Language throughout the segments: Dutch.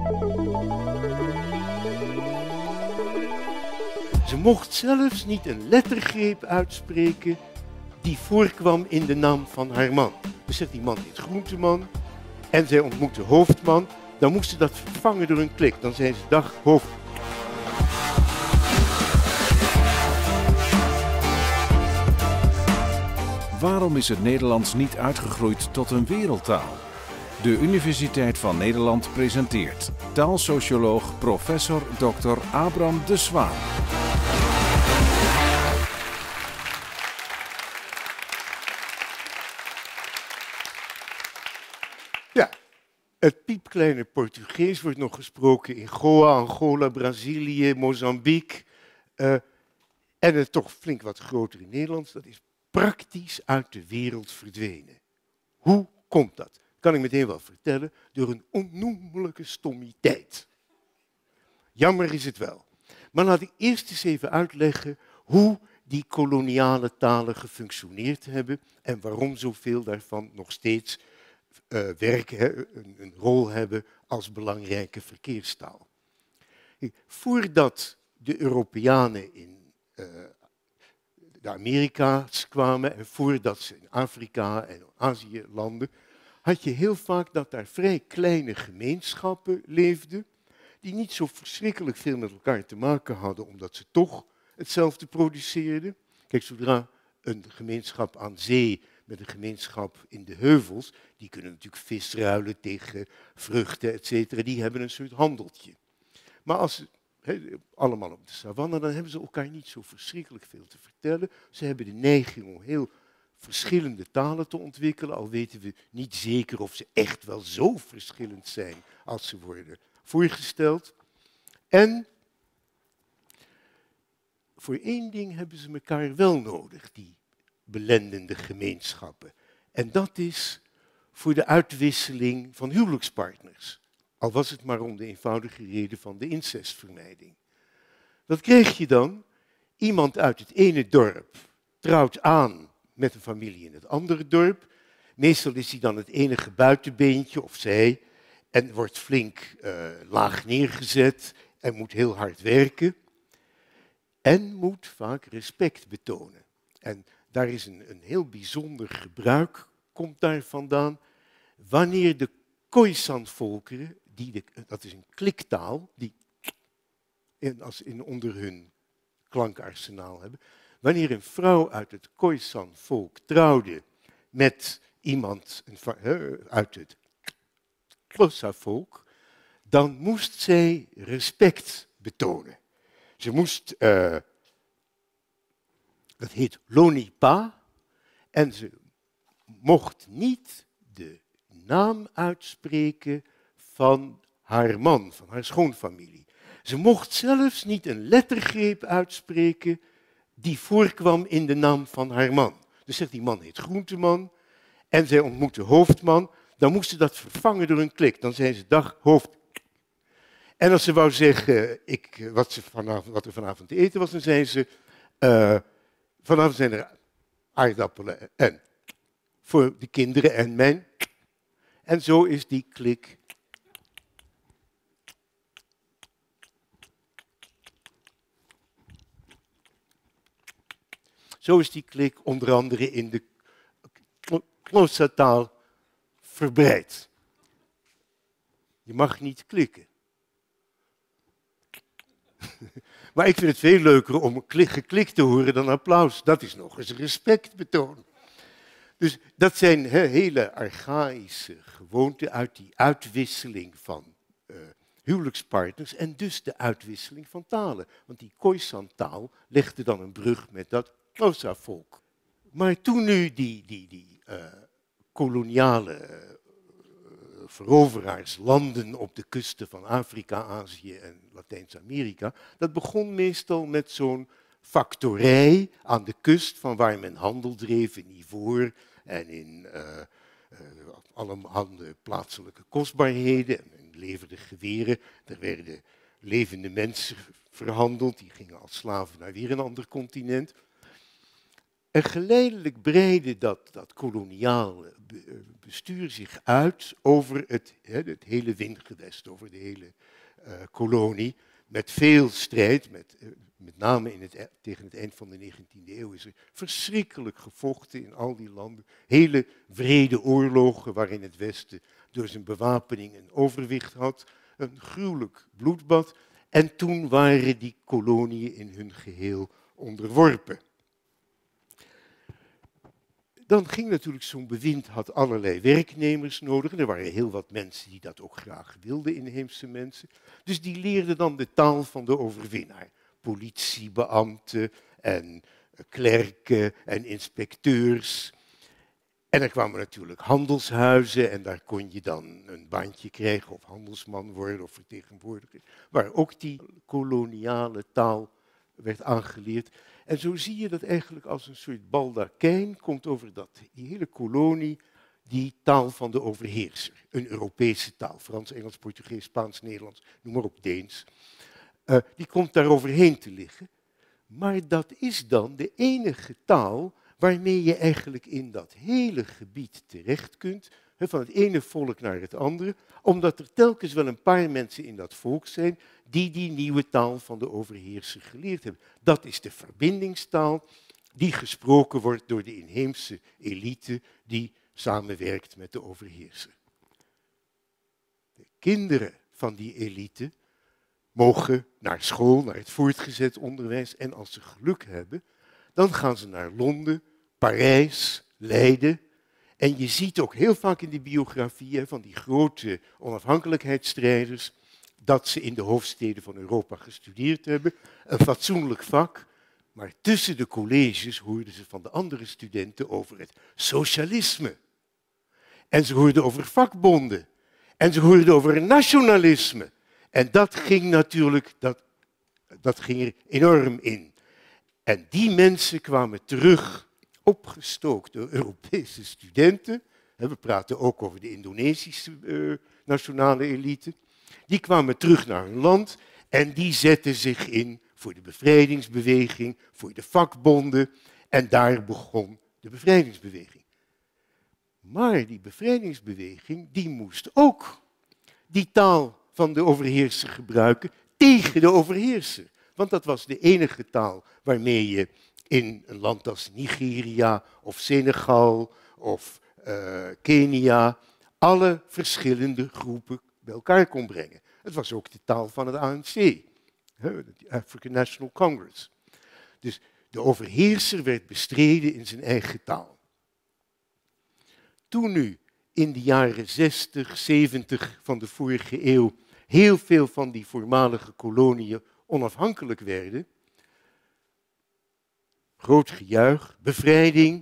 Ze mocht zelfs niet een lettergreep uitspreken die voorkwam in de naam van haar man. Dus zegt die man heet Groenteman en zij ontmoette Hoofdman. Dan moest ze dat vervangen door een klik. Dan zei ze dag Hoofd. Waarom is het Nederlands niet uitgegroeid tot een wereldtaal? De Universiteit van Nederland presenteert taalsocioloog professor Dr. Abram de Zwaan. Ja, het piepkleine Portugees wordt nog gesproken in Goa, Angola, Brazilië, Mozambique. En het toch flink wat grotere Nederlands, dat is praktisch uit de wereld verdwenen. Hoe komt dat? Kan ik meteen wel vertellen, door een onnoemelijke stommiteit. Jammer is het wel. Maar laat ik eerst eens even uitleggen hoe die koloniale talen gefunctioneerd hebben en waarom zoveel daarvan nog steeds werken, een rol hebben als belangrijke verkeerstaal. Voordat de Europeanen in de Amerika's kwamen en voordat ze in Afrika en Azië landden, had je heel vaak dat daar vrij kleine gemeenschappen leefden, die niet zo verschrikkelijk veel met elkaar te maken hadden, omdat ze toch hetzelfde produceerden. Kijk, zodra een gemeenschap aan zee met een gemeenschap in de heuvels, die kunnen natuurlijk vis ruilen tegen vruchten, etc. Die hebben een soort handeltje. Maar als ze allemaal op de savanne, dan hebben ze elkaar niet zo verschrikkelijk veel te vertellen. Ze hebben de neiging om heel verschillende talen te ontwikkelen, al weten we niet zeker of ze echt wel zo verschillend zijn als ze worden voorgesteld. En voor één ding hebben ze elkaar wel nodig, die belendende gemeenschappen. En dat is voor de uitwisseling van huwelijkspartners. Al was het maar om de eenvoudige reden van de incestvermijding. Wat krijg je dan? Iemand uit het ene dorp trouwt aan met een familie in het andere dorp. Meestal is hij dan het enige buitenbeentje, of zij, en wordt flink laag neergezet en moet heel hard werken. En moet vaak respect betonen. En daar is een heel bijzonder gebruik, komt daar vandaan. Wanneer de Khoisan-volkeren, dat is een kliktaal, die onder hun klankarsenaal hebben. Wanneer een vrouw uit het Khoisan-volk trouwde met iemand uit het Xhosa-volk, dan moest zij respect betonen. Ze moest, dat heet Lonipa, en ze mocht niet de naam uitspreken van haar man, van haar schoonfamilie. Ze mocht zelfs niet een lettergreep uitspreken die voorkwam in de naam van haar man. Dus zegt die man heet Groenteman en zij ontmoette Hoofdman. Dan moest ze dat vervangen door een klik. Dan zei ze dag Hoofd. En als ze wou zeggen wat er vanavond te eten was, dan zei ze vanavond zijn er aardappelen en voor de kinderen en mijn. En zo is die klik. Zo is die klik onder andere in de Xhosa-taal verbreid. Je mag niet klikken. Maar ik vind het veel leuker om geklik te horen dan applaus. Dat is nog eens respect betonen. Dus dat zijn hele archaïsche gewoonten uit die uitwisseling van huwelijkspartners en dus de uitwisseling van talen. Want die Khoisan-taal legde dan een brug met dat Xhosa-volk. Maar toen nu die koloniale veroveraars landen op de kusten van Afrika, Azië en Latijns-Amerika, dat begon meestal met zo'n factorij aan de kust van waar men handel dreef in ivoor en in allerhande plaatselijke kostbaarheden en leverde geweren. Er werden levende mensen verhandeld, die gingen als slaven naar weer een ander continent. En geleidelijk breidde dat koloniale bestuur zich uit over het hele windgewest, over de hele kolonie, met veel strijd, met name tegen het eind van de 19e eeuw is er verschrikkelijk gevochten in al die landen. Hele wrede oorlogen waarin het Westen door zijn bewapening een overwicht had. Een gruwelijk bloedbad. En toen waren die koloniën in hun geheel onderworpen. Dan ging natuurlijk zo'n bewind, had allerlei werknemers nodig. En er waren heel wat mensen die dat ook graag wilden, inheemse mensen. Dus die leerden dan de taal van de overwinnaar. Politiebeambten en klerken en inspecteurs. En er kwamen natuurlijk handelshuizen en daar kon je dan een baantje krijgen of handelsman worden of vertegenwoordiger. Waar ook die koloniale taal werd aangeleerd. En zo zie je dat eigenlijk als een soort baldakijn komt over die hele kolonie die taal van de overheerser. Een Europese taal, Frans, Engels, Portugees, Spaans, Nederlands, noem maar op, Deens. Die komt daar overheen te liggen. Maar dat is dan de enige taal waarmee je eigenlijk in dat hele gebied terecht kunt, van het ene volk naar het andere, omdat er telkens wel een paar mensen in dat volk zijn die die nieuwe taal van de overheerser geleerd hebben. Dat is de verbindingstaal die gesproken wordt door de inheemse elite die samenwerkt met de overheerser. De kinderen van die elite mogen naar school, naar het voortgezet onderwijs en als ze geluk hebben, dan gaan ze naar Londen, Parijs, Leiden. En je ziet ook heel vaak in de biografieën van die grote onafhankelijkheidsstrijders dat ze in de hoofdsteden van Europa gestudeerd hebben. Een fatsoenlijk vak, maar tussen de colleges hoorden ze van de andere studenten over het socialisme. En ze hoorden over vakbonden. En ze hoorden over nationalisme. En dat ging natuurlijk, dat ging er enorm in. En die mensen kwamen terug, opgestookt door Europese studenten. We praten ook over de Indonesische nationale elite. Die kwamen terug naar hun land en die zetten zich in voor de bevrijdingsbeweging, voor de vakbonden. En daar begon de bevrijdingsbeweging. Maar die bevrijdingsbeweging, die moest ook die taal van de overheerser gebruiken tegen de overheerser. Want dat was de enige taal waarmee je in een land als Nigeria of Senegal of Kenia alle verschillende groepen bij elkaar kon brengen. Het was ook de taal van het ANC, de African National Congress. Dus de overheerser werd bestreden in zijn eigen taal. Toen nu in de jaren 60, 70 van de vorige eeuw heel veel van die voormalige koloniën onafhankelijk werden, groot gejuich, bevrijding.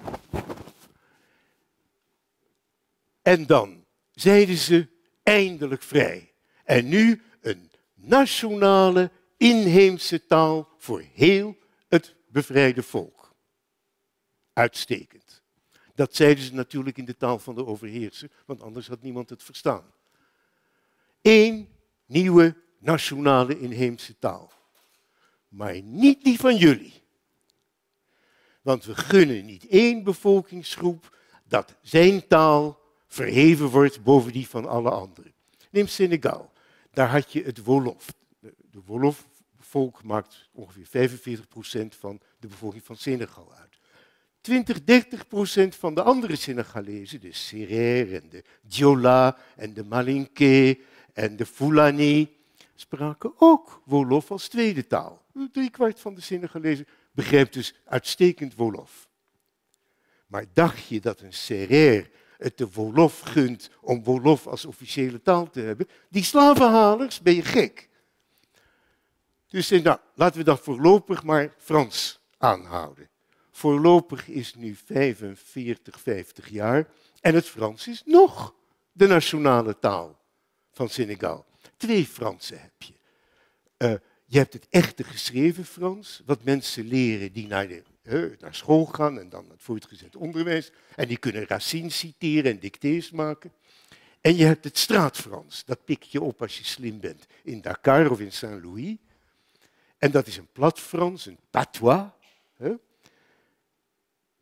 En dan zeiden ze eindelijk vrij. En nu een nationale, inheemse taal voor heel het bevrijde volk. Uitstekend. Dat zeiden ze natuurlijk in de taal van de overheerser, want anders had niemand het verstaan. Eén nieuwe nationale inheemse taal. Maar niet die van jullie. Want we gunnen niet één bevolkingsgroep dat zijn taal verheven wordt boven die van alle anderen. Neem Senegal. Daar had je het Wolof. De Wolof-volk maakt ongeveer 45% van de bevolking van Senegal uit. 20-30% van de andere Senegalezen, de Serer en de Diola en de Malinké en de Fulani, spraken ook Wolof als tweede taal. 3/4 van de Senegalezen begrijpt dus uitstekend Wolof. Maar dacht je dat een Serer het de Wolof gunt om Wolof als officiële taal te hebben? Die slavenhalers, ben je gek. Dus nou, laten we dan voorlopig maar Frans aanhouden. Voorlopig is nu 45, 50 jaar en het Frans is nog de nationale taal van Senegal. 2 Fransen heb je. Je hebt het echte geschreven Frans, wat mensen leren die naar school gaan en dan het voortgezet onderwijs. En die kunnen Racine citeren en dictées maken. En je hebt het straatfrans, dat pik je op als je slim bent in Dakar of in Saint-Louis. En dat is een plat Frans, een patois.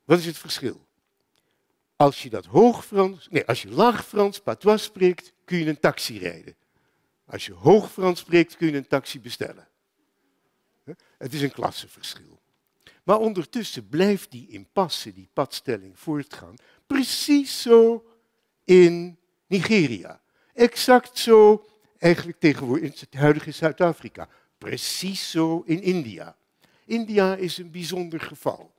Wat is het verschil? Als je als je laag Frans, patois spreekt, kun je een taxi rijden. Als je hoog Frans spreekt, kun je een taxi bestellen. Het is een klassenverschil. Maar ondertussen blijft die impasse, die padstelling voortgaan, precies zo in Nigeria. Exact zo eigenlijk tegenwoordig in het huidige Zuid-Afrika. Precies zo in India. India is een bijzonder geval.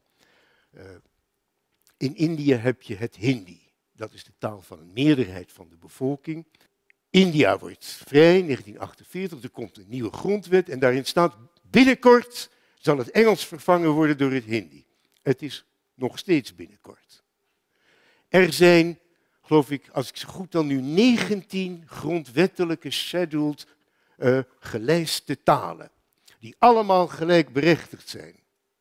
In India heb je het Hindi. Dat is de taal van een meerderheid van de bevolking. India wordt vrij, 1948, er komt een nieuwe grondwet en daarin staat binnenkort zal het Engels vervangen worden door het Hindi. Het is nog steeds binnenkort. Er zijn, geloof ik, als ik ze goed tel nu, 19 grondwettelijke scheduled gelijste talen, die allemaal gelijkberechtigd zijn.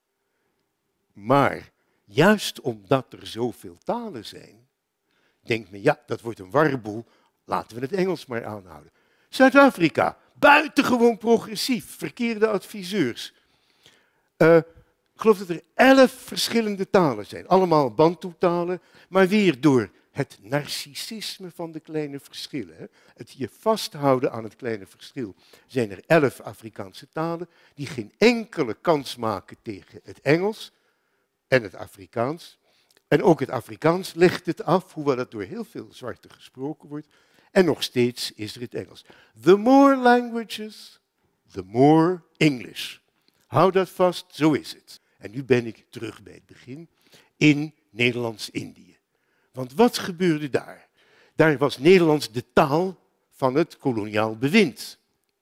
Maar juist omdat er zoveel talen zijn, denkt men, ja, dat wordt een warboel, laten we het Engels maar aanhouden. Zuid-Afrika, buitengewoon progressief, verkeerde adviseurs. Ik geloof dat er 11 verschillende talen zijn, allemaal Bantu-talen, maar weer door het narcissisme van de kleine verschillen, hè, het je vasthouden aan het kleine verschil, zijn er 11 Afrikaanse talen die geen enkele kans maken tegen het Engels en het Afrikaans. En ook het Afrikaans legt het af, hoewel het door heel veel zwarten gesproken wordt. En nog steeds is er het Engels. The more languages, the more English. Hou dat vast, zo is het. En nu ben ik terug bij het begin in Nederlands-Indië. Want wat gebeurde daar? Daar was Nederlands de taal van het koloniaal bewind.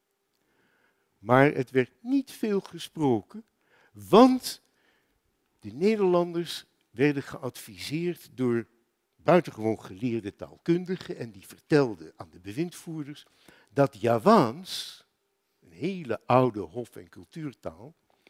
Maar het werd niet veel gesproken, want de Nederlanders werden geadviseerd door buitengewoon geleerde taalkundigen en die vertelden aan de bewindvoerders dat Javaans, een hele oude hof- en cultuurtaal,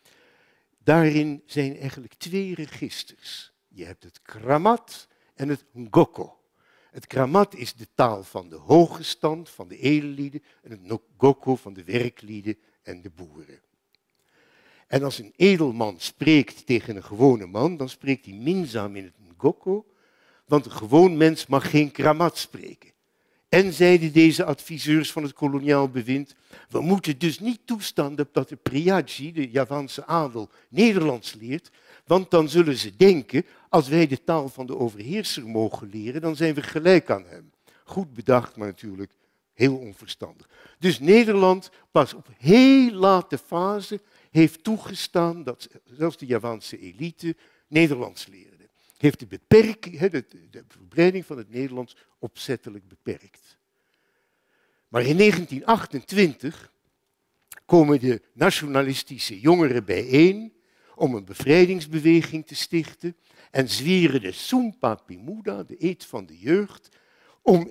daarin zijn eigenlijk 2 registers. Je hebt het Kramat en het Ngoko. Het Kramat is de taal van de hoge stand, van de edellieden, en het Ngoko van de werklieden en de boeren. En als een edelman spreekt tegen een gewone man, dan spreekt hij minzaam in het Ngoko, want een gewoon mens mag geen Kramat spreken. En zeiden deze adviseurs van het koloniaal bewind, we moeten dus niet toestaan dat de Priaji, de Javaanse adel, Nederlands leert, want dan zullen ze denken, als wij de taal van de overheerser mogen leren, dan zijn we gelijk aan hem. Goed bedacht, maar natuurlijk heel onverstandig. Dus Nederland, pas op heel late fase, heeft toegestaan dat zelfs de Javaanse elite Nederlands leerde. Heeft de verbreiding van het Nederlands opzettelijk beperkt. Maar in 1928 komen de nationalistische jongeren bijeen om een bevrijdingsbeweging te stichten en zweren de Sumpah Pemuda, de eed van de jeugd, om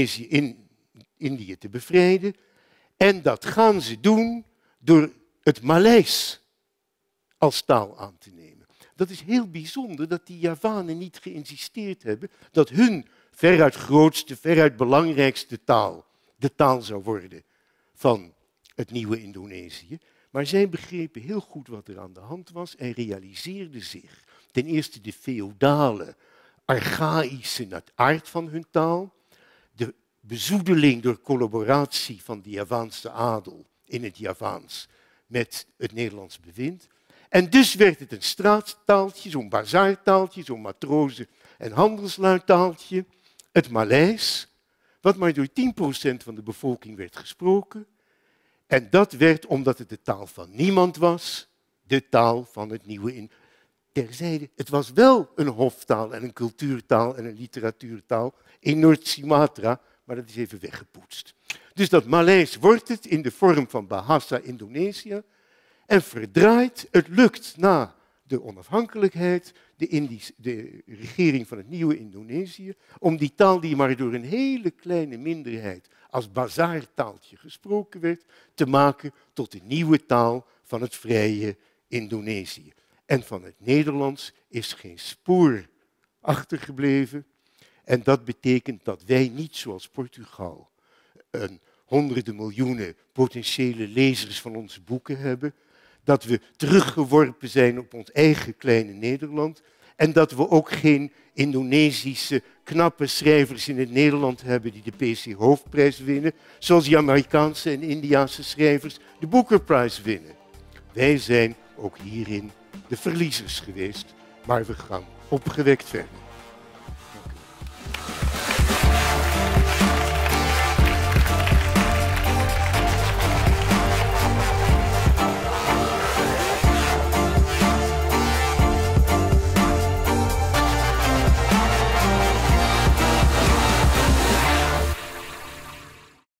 Indië te bevrijden. En dat gaan ze doen door het Maleis als taal aan te nemen. Dat is heel bijzonder dat die Javanen niet geïnsisteerd hebben dat hun veruit grootste, veruit belangrijkste taal de taal zou worden van het nieuwe Indonesië. Maar zij begrepen heel goed wat er aan de hand was en realiseerden zich ten eerste de feodale, archaïsche aard van hun taal, de bezoedeling door collaboratie van de Javaanse adel in het Javaans met het Nederlands bewind. En dus werd het een straattaaltje, zo'n bazaartaaltje, zo'n matrozen- en handelsluidtaaltje, het Maleis, wat maar door 10% van de bevolking werd gesproken. En dat werd, omdat het de taal van niemand was, de taal van het nieuwe Terzijde, het was wel een hoftaal en een cultuurtaal en een literatuurtaal in Noord-Sumatra, maar dat is even weggepoetst. Dus dat Maleis wordt het in de vorm van Bahasa Indonesië en verdraait. Het lukt na de onafhankelijkheid, de regering van het nieuwe Indonesië, om die taal die maar door een hele kleine minderheid als bazaartaaltje gesproken werd, te maken tot de nieuwe taal van het vrije Indonesië. En van het Nederlands is geen spoor achtergebleven. En dat betekent dat wij niet zoals Portugal honderden miljoenen potentiële lezers van onze boeken hebben, dat we teruggeworpen zijn op ons eigen kleine Nederland En dat we ook geen Indonesische knappe schrijvers in het Nederland hebben die de PC Hoofdprijs winnen, zoals die Amerikaanse en Indiaanse schrijvers de Booker Prize winnen. Wij zijn ook hierin de verliezers geweest, maar we gaan opgewekt verder.